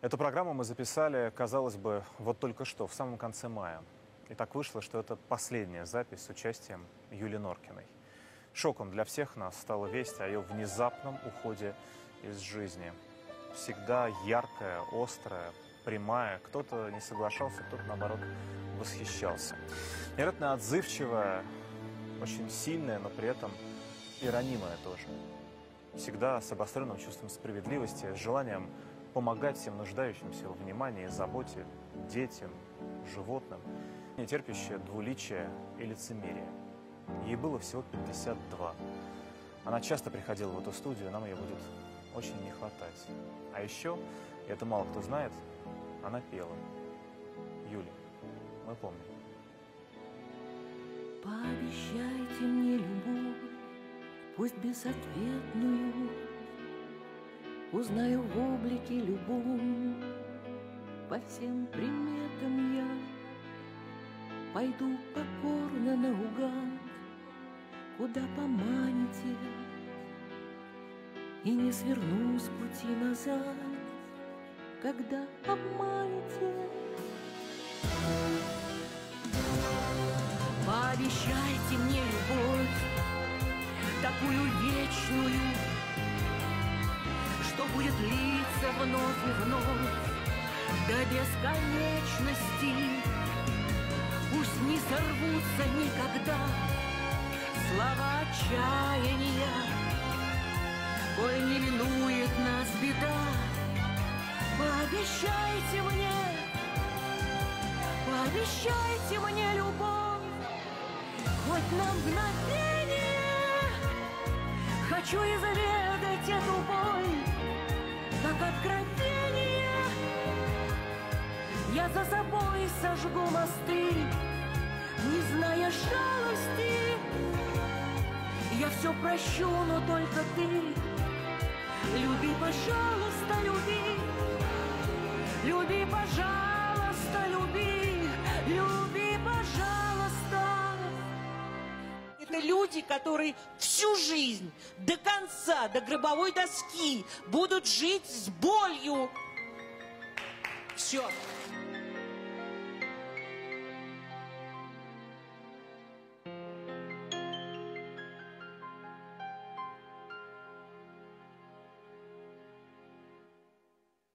Эту программу мы записали, казалось бы, вот только что, в самом конце мая. И так вышло, что это последняя запись с участием Юли Норкиной. Шоком для всех нас стала весть о ее внезапном уходе из жизни. Всегда яркая, острая, прямая. Кто-то не соглашался, кто-то, наоборот, восхищался. Невероятно отзывчивая, очень сильная, но при этом и ранимая тоже. Всегда с обостренным чувством справедливости, с желанием помогать всем нуждающимся во внимании, заботе, детям, животным, не терпящая двуличия и лицемерия. Ей было всего 52. Она часто приходила в эту студию, нам ее будет очень не хватать. А еще, и это мало кто знает, она пела. Юля, мы помним. Пообещайте мне любовь, пусть безответную, узнаю в облике любом, по всем приметам я пойду покорно наугад, куда поманите, и не сверну с пути назад, когда обманете. Пообещайте мне любовь, такую вечную, что будет литься вновь и вновь до бесконечности. Пусть не сорвутся никогда слова отчаяния, коль не минует нас беда. Пообещайте мне любовь, хоть на мгновение. Хочу изведать эту боль, как откровение. Я за собой сожгу мосты, не зная жалости. Я все прощу, но только ты. Люби, пожалуйста, люби. Люби, пожалуйста, люби. Люби, пожалуйста. Это люди, которые всю жизнь, до конца, до гробовой доски будут жить с болью. Все.